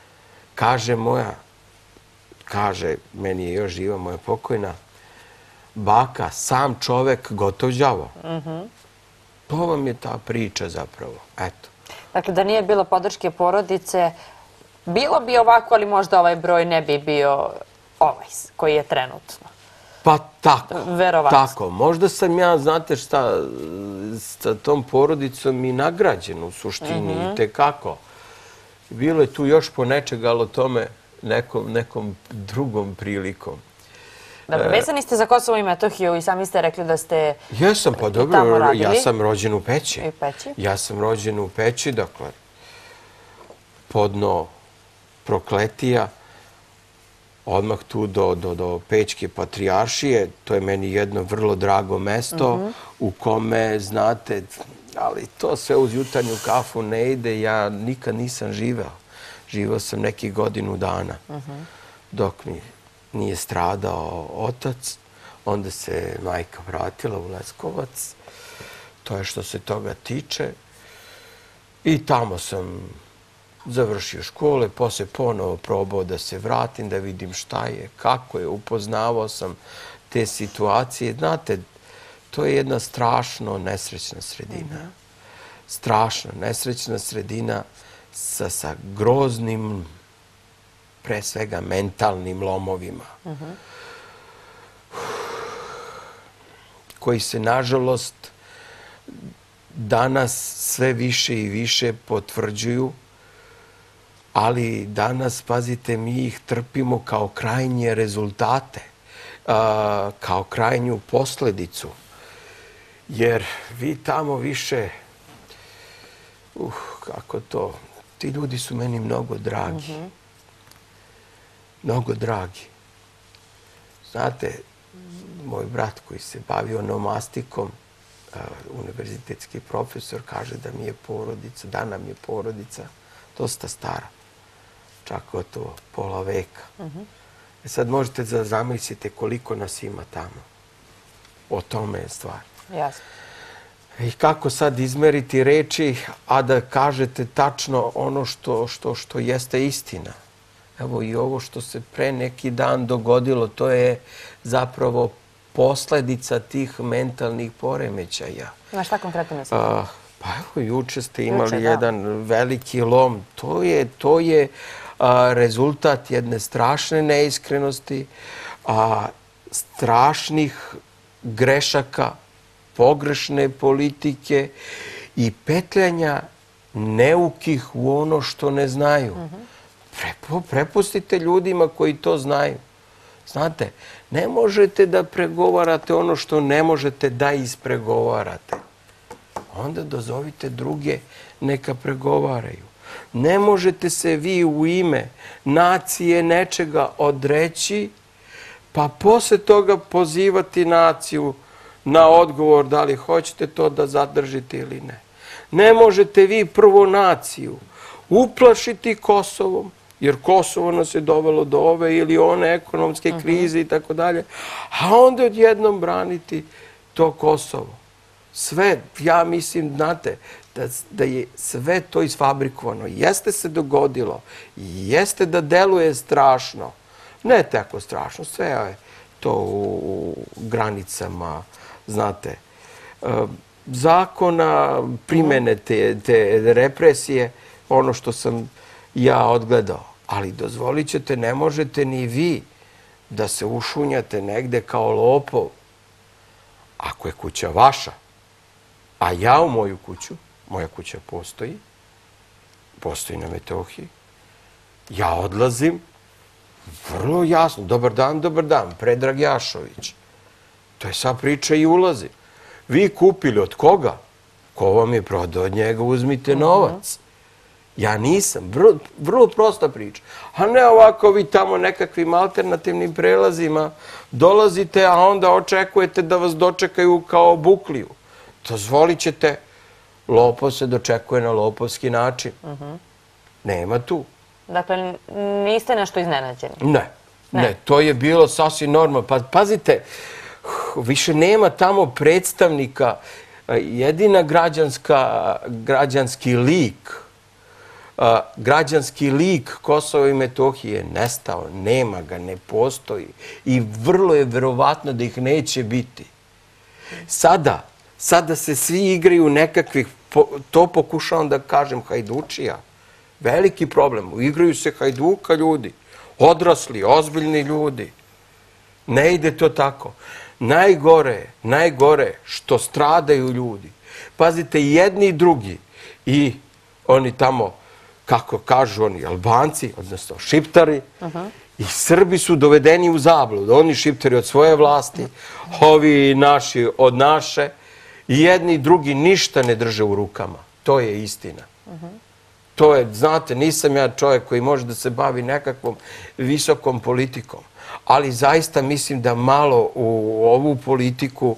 Kaže, meni je još živa moja pokojna, baka, sam čovek, gotov đavo. To vam je ta priča zapravo. Eto. Dakle, da nije bilo podrške porodice, bilo bi ovako, ali možda ovaj broj ne bi bio ovaj koji je trenutno. Pa tako. Verovatno. Tako. Možda sam ja, znate šta, sa tom porodicom i nagrađen u suštini i tekako. Bilo je tu još po nečega, ali o tome nekom drugom prilikom. Dobro, vezani ste za Kosovo i Metohiju i sami ste rekli da ste Jesam, pa dobro, ja sam rođen u Peći. I Peći? Ja sam rođen u Peći, dakle, podno Prokletija, odmah tu do Pećke patrijaršije. To je meni jedno vrlo drago mesto u kome, znate, ali to sve uz jutarnju kafu ne ide. Ja nikad nisam živeo. Živeo sam nekih godinu dana dok mi nije stradao otac. Onda se majka vratila u Leskovac. To je što se toga tiče. I tamo sam završio škole, posle ponovo probao da se vratim, da vidim šta je, kako je. Upoznavao sam te situacije. Znate, to je jedna strašno nesrećna sredina. Strašno nesrećna sredina sa groznim, pre svega, mentalnim lomovima. Koji se, nažalost, danas sve više i više potvrđuju, ali danas, pazite, mi ih trpimo kao krajnje rezultate, kao krajnju posledicu. Jer vi tamo više, kako to, ti ljudi su meni mnogo dragi. Mnogo dragi. Znate, moj brat koji se bavio nomastikom, univerzitetski profesor, kaže da mi je porodica, da nam je porodica dosta stara. Čak gotovo pola veka. Sad možete da zamislite koliko nas ima tamo. O tome je stvar. Jasno. I kako sad izmeriti reči, a da kažete tačno ono što jeste istina. Evo i ovo što se pre neki dan dogodilo, to je zapravo posledica tih mentalnih poremećaja. Na šta konkretno mislite? Pa evo, juče ste imali jedan veliki lom. To je rezultat jedne strašne neiskrenosti, strašnih grešaka, pogrešne politike i petljanja neukih u ono što ne znaju. Prepustite ljudima koji to znaju. Znate, ne možete da pregovarate ono što ne možete da ispregovarate. Onda dozovite druge neka pregovaraju. Ne možete se vi u ime nacije nečega odreći, pa posle toga pozivati naciju na odgovor da li hoćete to da zadržite ili ne. Ne možete vi prvo naciju uplašiti Kosovom, jer Kosovo nas je dovelo do ove ili one ekonomske krize i tako dalje, a onda odjednom braniti to Kosovo. Sve, ja mislim, znate, da je sve to isfabrikovano. Jeste se dogodilo, jeste da deluje strašno. Ne tako strašno, sve je to u granicama, znate, zakona, primene te represije, ono što sam ja odgledao. Ali dozvolit ćete, ne možete ni vi da se ušunjate negde kao lopov, Ako je kuća vaša, a ja u moju kuću, moja kuća postoji na Metohiji, ja odlazim vrlo jasno, dobar dan, Predrag Jašović. To je sva priča i ulazi. Vi kupili od koga? Ko vam je prodao od njega, uzmite novac. Ja nisam. Vrlo prosta priča. A ne ovako vi tamo nekakvim alternativnim prelazima dolazite, a onda očekujete da vas dočekaju kao bukliju. Dozvolit ćete, lopov se dočekuje na lopovski način. Nema tu. Dakle, niste nešto iznenađeni? Ne, to je bilo sasvim normalno. Pa pazite, više nema tamo predstavnika. Jedina građanski lik Kosova i Metohije je nestao. Nema ga, ne postoji. I vrlo je verovatno da ih neće biti. Sada se svi igraju nekakvih, to pokušavam da kažem, hajdučija. Veliki problem. Igraju se hajduka ljudi. Odrasli, ozbiljni ljudi. Ne ide to tako. Najgore što stradaju ljudi. Pazite, jedni i drugi. I oni tamo, kako kažu oni, Albanci, odnosno Šiptari, i Srbi su dovedeni u zabludu. Oni Šiptari od svoje vlasti, ovi naši od naše. I jedni i drugi ništa ne drže u rukama. To je istina. To je, znate, nisam ja čovjek koji može da se bavi nekakvom visokom politikom, ali zaista mislim da malo u ovu politiku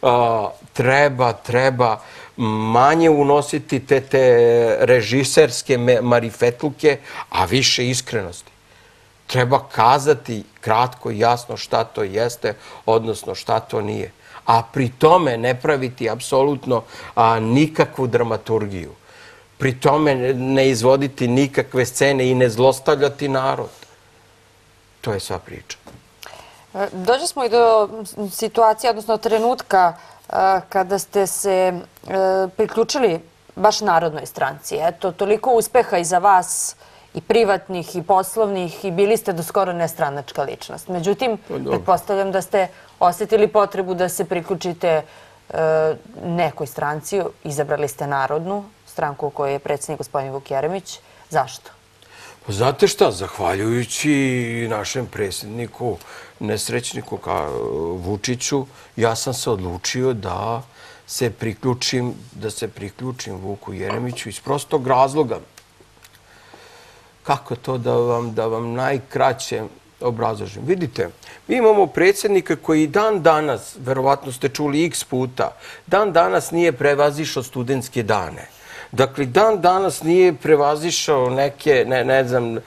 treba manje unositi te režiserske marifetluke, a više iskrenosti. Treba kazati kratko i jasno šta to jeste, odnosno šta to nije. A pri tome ne praviti apsolutno nikakvu dramaturgiju. Pri tome ne izvoditi nikakve scene i ne zlostavljati narod. To je sva priča. Došli smo i do situacije, odnosno trenutka kada ste se priključili baš Narodnoj stranci. Eto, toliko uspeha i za vas, i privatnih, i poslovnih, i bili ste do skoro nestranačka ličnost. Međutim, pretpostavljam da ste osjetili potrebu da se priključite nekoj stranci, izabrali ste Narodnu stranku u kojoj je predsjednik gospodin Vuk Jeremić. Zašto? Pa znate šta, zahvaljujući našem predsjedniku, nesrećniku Vučiću, ja sam se odlučio da se priključim Vuku Jeremiću iz prostog razloga. Kako to da vam najkraće obrazložim? Vidite, mi imamo predsjednika koji dan danas, verovatno ste čuli x puta, dan danas nije prevazišao studentske dane. Dakle, dan danas nije prevazišao neke, ne znam,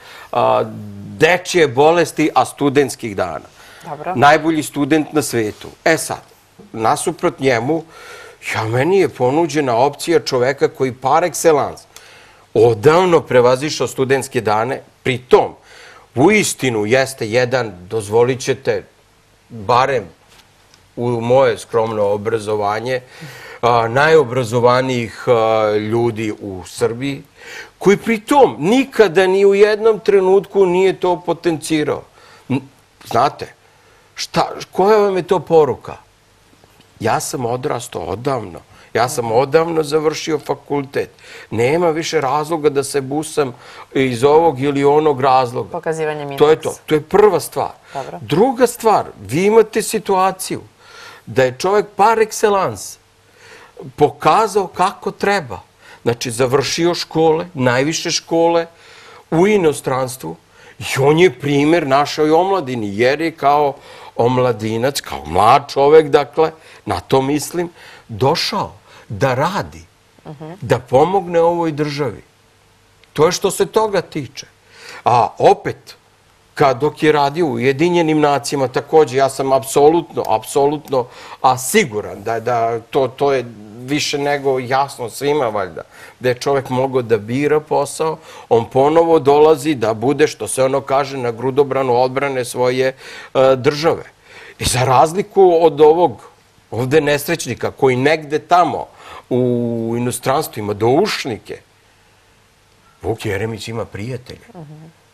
dečje bolesti, a studentskih dana. Najbolji student na svetu. Sad, nasuprot njemu, meni je ponuđena opcija čoveka koji par excellence odavno prevazišao studentske dane, pri tom u istinu jeste jedan, dozvolit ćete, barem u moje skromno obrazovanje, najobrazovanijih ljudi u Srbiji, koji pri tom nikada ni u jednom trenutku nije to potencirao. Znate, koja vam je to poruka? Ja sam odrastao odavno. Ja sam odavno završio fakultet. Nema više razloga da se busam iz ovog ili onog razloga. Pokazivanje minus. To je to. To je prva stvar. Druga stvar, vi imate situaciju da je čovjek par excellence pokazao kako treba. Znači, završio škole, najviše škole u inostranstvu i on je primjer našoj omladini, jer je kao omladinac, kao mlad čovjek, dakle, na to mislim, došao da radi, da pomogne ovoj državi. To je što se toga tiče. A opet, dok je radio u Ujedinjenim nacijama, također, ja sam apsolutno siguran da to je više nego jasno svima, valjda, da je čovjek mogao da bira posao, on ponovo dolazi da bude, što se ono kaže, na grudobranu odbrane svoje države. I za razliku od ovog ovde nesrećnika koji negde tamo u inostranstvu ima doušnike, Vuk Jeremić ima prijatelje.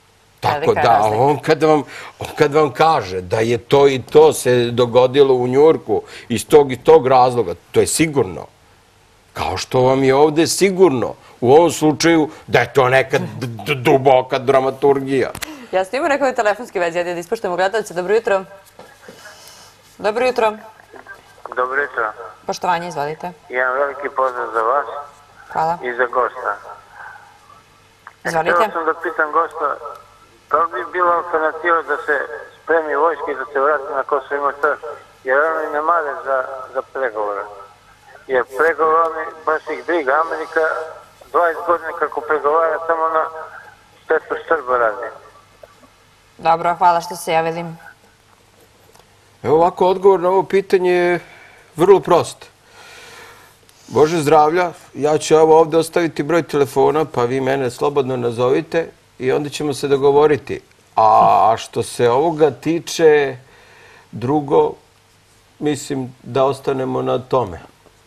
Tako da, on kad vam kaže da je to i to se dogodilo u Njujorku iz tog i tog razloga, to je sigurno. Kao što vam je ovde sigurno u ovom slučaju da je to neka duboka dramaturgija. Ja snimam nekoj telefonski vezi, da ispuštamo gledalce. Dobro jutro. Dobro jutro. Dobro jutro. Poštovanje, izvolite. Jedan veliki pozdrav za vas. Hvala. I za gosta. Izvolite. Htio sam da pitam gosta, da li bi bila alternativa da se spremi vojske i da se vrati na Kosovo i Metohiju, jer oni ne mare za pregovore. Jer pregovore, baš ih briga. Amerika 20 godina kako pregovara, samo na štetu Srba radi. Dobro, hvala što se javili. Evo ovako, odgovor na ovo pitanje je vrlo prost. Bože zdravlja, ja ću ovdje ostaviti broj telefona, pa vi mene slobodno nazovite i onda ćemo se dogovoriti. A što se ovoga tiče, drugo, mislim da ostanemo na tome.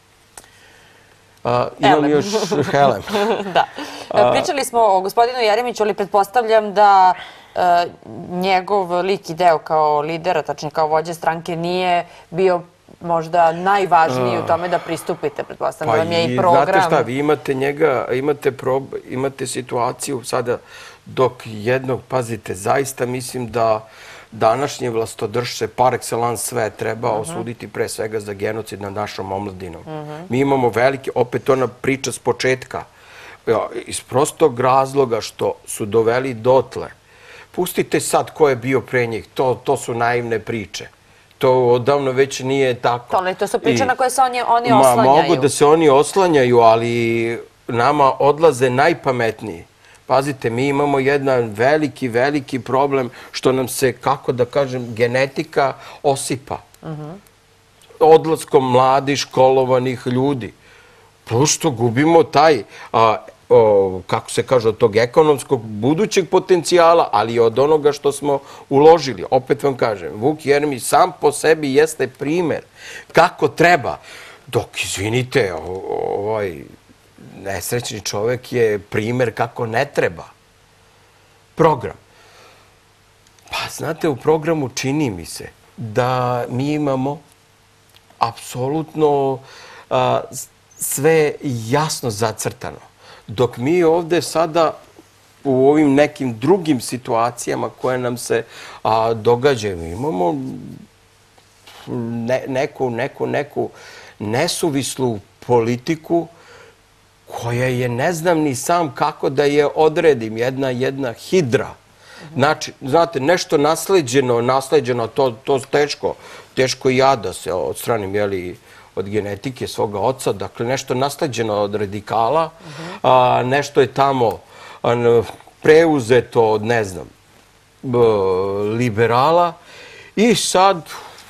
Imam još Helen. Da. Pričali smo o gospodinu Jeremiću, ali pretpostavljam da njegov lik i deo kao lidera, tačnije kao vođa stranke, nije bio možda najvažniji u tome da pristupite, pretpostavljam da vam je i program. Znate šta, vi imate njega, imate situaciju sada dok jednog, pazite, zaista mislim da današnje vlastodršce par excellence sve treba osuditi pre svega za genocid nad našom omladinom. Mi imamo velike, opet ona priča s početka, iz prostog razloga što su doveli dotle. Pustite sad ko je bio pre njih, to su naivne priče. To odavno već nije tako. To su priče na koje se oni oslanjaju. Mogu da se oni oslanjaju, ali nama odlaze najpametniji. Pazite, mi imamo jedan veliki, veliki problem što nam se, kako da kažem, genetika osipa. Odlaskom mladih, školovanih ljudi. Plus što gubimo taj, kako se kaže, od tog ekonomskog budućeg potencijala, ali i od onoga što smo uložili. Opet vam kažem, Vuk Jeremić sam po sebi jeste primer kako treba. Dok, izvinite, ovaj nesrećni čovek je primer kako ne treba. Program. Pa, znate, u programu čini mi se da mi imamo apsolutno sve jasno zacrtano. Dok mi ovde sada u ovim nekim drugim situacijama koje nam se događaju, imamo neku nesuvislu politiku koja je, ne znam ni sam kako da je odredim, jedna hidra. Znači, znate, nešto nasleđeno, to teško i ja da se odstranim, jeli, od genetike svoga oca, dakle nešto nasleđeno od radikala, nešto je tamo preuzeto od, ne znam, liberala i sad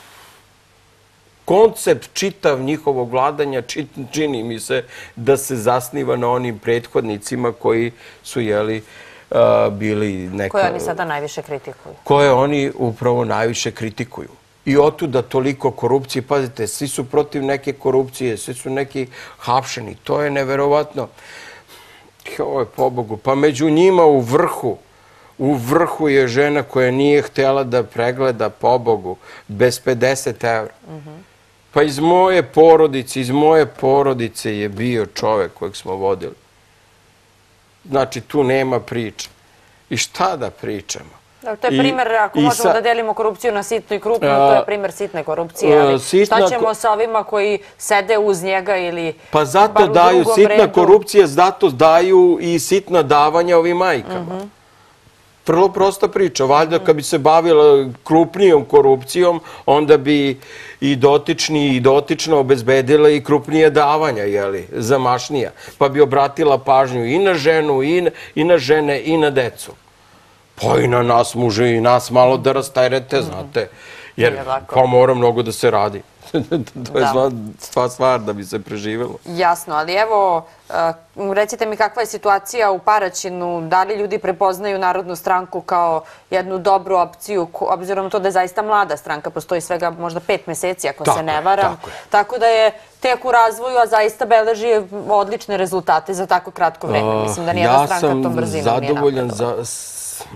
koncept čitav njihovog vladanja čini mi se da se zasniva na onim prethodnicima koji su, jeli, bili neka... Koje oni sada najviše kritikuju. Koje oni upravo najviše kritikuju. I otuda toliko korupcije. Pazite, svi su protiv neke korupcije, svi su neki hapšeni. To je neverovatno. Joj, pobogu. Pa među njima u vrhu je žena koja nije htjela da pregleda, pobogu, bez 50 €. Pa iz moje porodice je bio čovek kojeg smo vodili. Znači, tu nema priče. I šta da pričamo? To je primjer, ako možemo da delimo korupciju na sitnu i krupnu, to je primjer sitne korupcije, ali šta ćemo sa ovima koji sede uz njega ili pa zato daju sitna korupcija, zato daju i sitna davanja ovim majkama. Vrlo prosta priča. Valjda kad bi se bavila krupnijom korupcijom, onda bi i dotični i dotična obezbedila i krupnije davanja, zamašnija. Pa bi obratila pažnju i na ženu, i na žene, i na decu. Pa i na nas muže, i nas malo da rastajrete, znate, jer pa mora mnogo da se radi. To je sva stvar da bi se preživelo. Jasno, ali evo, recite mi kakva je situacija u Paraćinu, da li ljudi prepoznaju Narodnu stranku kao jednu dobru opciju, obzirom na to da je zaista mlada stranka, postoji svega možda 5 meseci, ako se ne varam. Tako da je tek u razvoju, a zaista beleži odlične rezultate za tako kratko vreme. Mislim da nijedna stranka tom brzinom nije napredovala.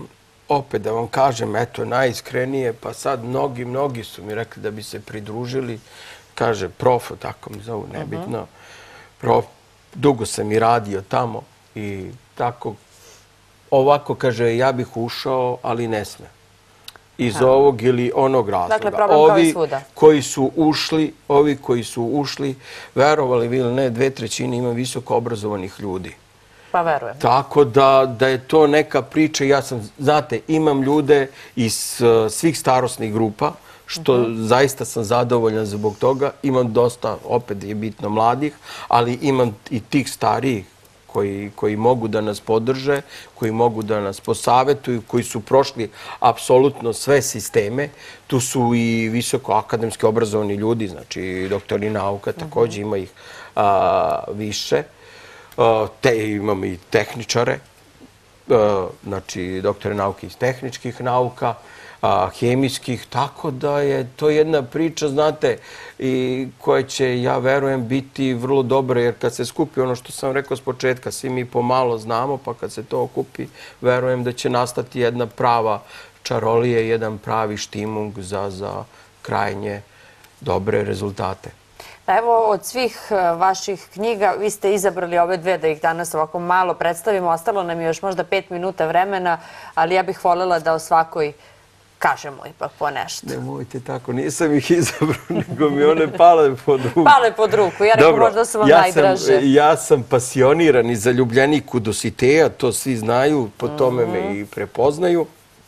opet da vam kažem, eto, najiskrenije, pa sad mnogi su mi rekli da bi se pridružili. Kaže, prof, tako mi zovu, nebitno. Prof, dugo sam i radio tamo i tako. Ovako, kaže, ja bih ušao, ali ne sme. Iz ovog ili onog razloga. Dakle, problem kao i svuda. Ovi koji su ušli, verovali vi ili ne, 2/3 ima visoko obrazovanih ljudi. Pa verujem. Tako da je to neka priča. Ja sam, znate, imam ljude iz svih starosnih grupa, što zaista sam zadovoljan zbog toga. Imam dosta, opet je bitno, mladih, ali imam i tih starijih koji mogu da nas podrže, koji mogu da nas posavetuju, koji su prošli apsolutno sve sisteme. Tu su i visoko akademski obrazovani ljudi, znači doktori nauka, također ima ih više. Imamo i tehničare, znači doktore nauke iz tehničkih nauka, hemijskih, tako da je to jedna priča, znate, i koja će, ja verujem, biti vrlo dobra, jer kad se skupi ono što sam rekao s početka, svi mi pomalo znamo, pa kad se to okupi, verujem da će nastati jedna prava čarolija, jedan pravi štimung za krajnje dobre rezultate. Evo, od svih vaših knjiga, vi ste izabrali ove dve da ih danas ovako malo predstavimo. Ostalo nam je još možda 5 minuta vremena, ali ja bih voljela da o svakoj kažemo ipak po nešto. Nemojte tako, nisam ih izabrao, nego mi one pale pod ruku. Pale pod ruku, ja rekao možda su vam najdraže. Ja sam pasioniran i zaljubljenik u Dositeja, to svi znaju, po tome me i prepoznaju.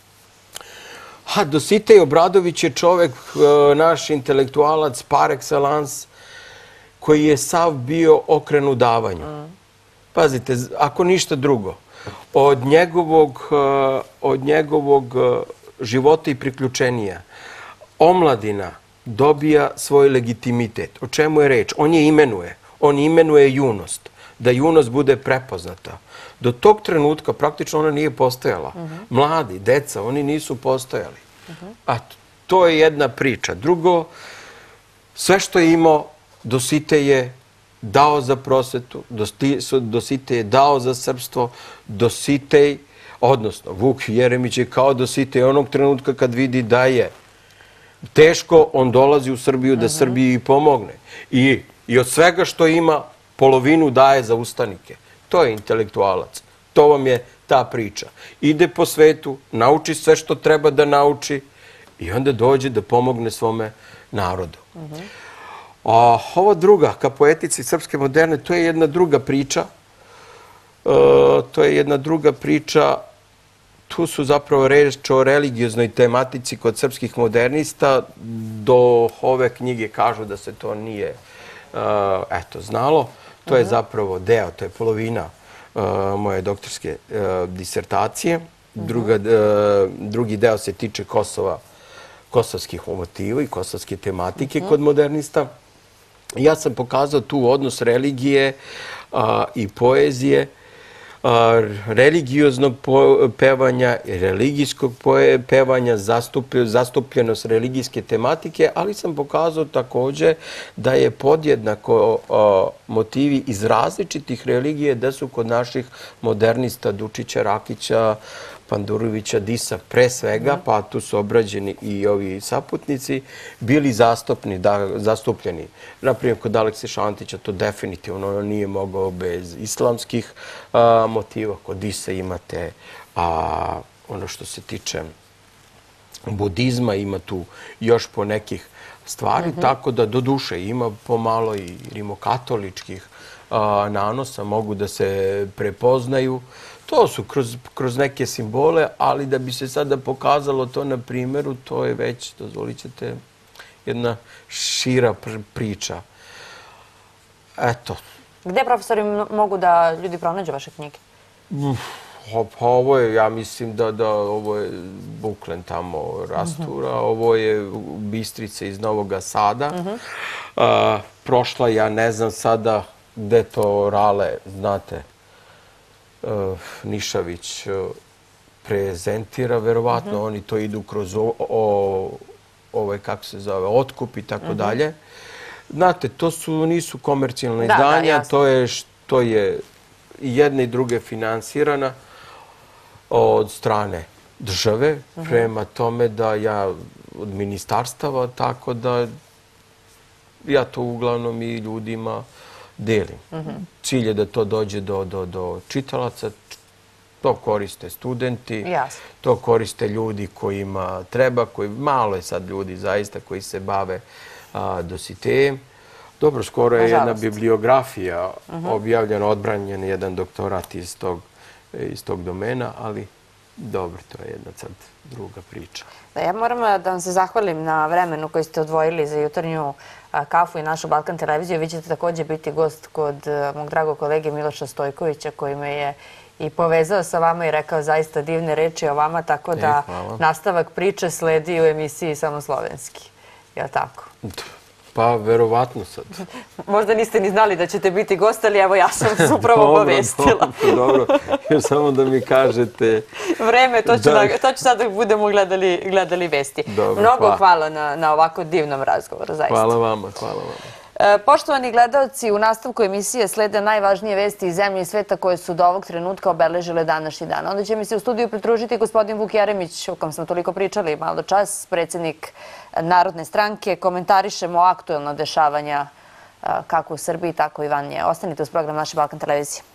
Dositej Obradović je čovek, naš intelektualac par excellence, koji je sav bio okrenut davanju. Pazite, ako ništa drugo, od njegovog života i priključenija omladina dobija svoj legitimitet. O čemu je reč? On je imenuje. On imenuje junost. Da junost bude prepoznata. Do tog trenutka praktično ona nije postojala. Mladi, deca, oni nisu postojali. A to je jedna priča. Drugo, sve što je imao, Dositej je dao za prosvetu, Dositej je dao za srpstvo, Dositej, odnosno Vuk Jeremić je kao Dositej onog trenutka kad vidi da je teško, on dolazi u Srbiju da Srbiji pomogne. I od svega što ima, polovinu daje za ustanike. To je intelektualac. To vam je ta priča. Ide po svetu, nauči sve što treba da nauči i onda dođe da pomogne svome narodu. Ova druga, ka poetici srpske moderne, to je jedna druga priča. Tu su zapravo reč o religioznoj tematici kod srpskih modernista. Do ove knjige kažu da se to nije znalo. To je zapravo deo, to je polovina moje doktorske disertacije. Drugi deo se tiče kosovskih motiva i kosovske tematike kod modernista. Ja sam pokazao tu odnos religije i poezije, religioznog pevanja i religijskog pevanja, zastupljenost religijske tematike, ali sam pokazao također da je podjednako motivi iz različitih religije da su kod naših modernista Dučića, Rakića, Pandurovića, Disa pre svega, pa tu su obrađeni i ovi saputnici, bili zastupljeni. Naprimjer, kod Alekse Šantića to definitivno nije mogao bez islamskih motiva. Kod Disa imate ono što se tiče budizma, ima tu još po nekih stvari, tako da do duše ima pomalo i rimokatoličkih nanosa, mogu da se prepoznaju. To su kroz neke simbole, ali da bi se sada pokazalo to na primjeru, to je već, dozvolit ćete, jedna šira priča. Eto. Gde, profesori, mogu da ljudi pronađu vaše knjige? Ovo je, ja mislim da ovo je Buklen tamo rastura, ovo je Bistrica iz Novog Sada. Prošla, ja ne znam sada gde to Rale, znate, Nišavić prezentira, verovatno oni to idu kroz kako se zove, otkup i tako dalje. Znate, to nisu komercijalne izdanja, to je jedna i druge finansirana od strane države prema tome da ja od ministarstava, tako da ja to uglavnom i ljudima delim. Cilj je da to dođe do čitalaca, to koriste studenti, to koriste ljudi kojima treba, malo je sad ljudi zaista koji se bave dositejem. Dobro, skoro je jedna bibliografija objavljena, odbranjen jedan doktorat iz tog domena, ali dobro, to je jedna sad druga priča. Ja moram da vam se zahvalim na vremenu koji ste odvojili za jutarnju kafu i našu Balkan televiziju. Vi ćete također biti gost kod mog dragog kolege Miloša Stojkovića, koji me je i povezao sa vama i rekao zaista divne reči o vama, tako da nastavak priče sledi u emisiji Samo slovenski. Je li tako? Pa, verovatno sad. Možda niste ni znali da ćete biti gost, ali evo ja sam se upravo obavestila. Dobro, još samo da mi kažete... Vreme, to ću sad da budemo gledali vesti. Mnogo hvala na ovako divnom razgovoru, zaista. Hvala vama, hvala vama. Poštovani gledalci, u nastavku emisije slede najvažnije vesti iz zemlje i sveta koje su do ovog trenutka obeležile današnji dan. Onda će mi se u studiju pridružiti gospodin Vuk Jeremić, o kom smo toliko pričali malo čas, predsjednik Narodne stranke. Komentarišemo aktuelna dešavanja kako u Srbiji, tako i van nje. Ostanite uz program naše Balkan televizije.